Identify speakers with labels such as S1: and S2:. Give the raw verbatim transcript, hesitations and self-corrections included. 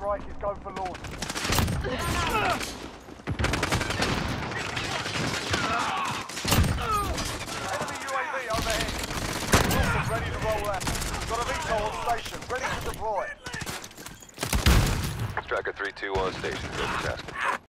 S1: strike is go for launch. Enemy U A V overhead. Wilson ready to roll out. Got a V TOL on station, ready to deploy.
S2: Striker three two on station. Go for task.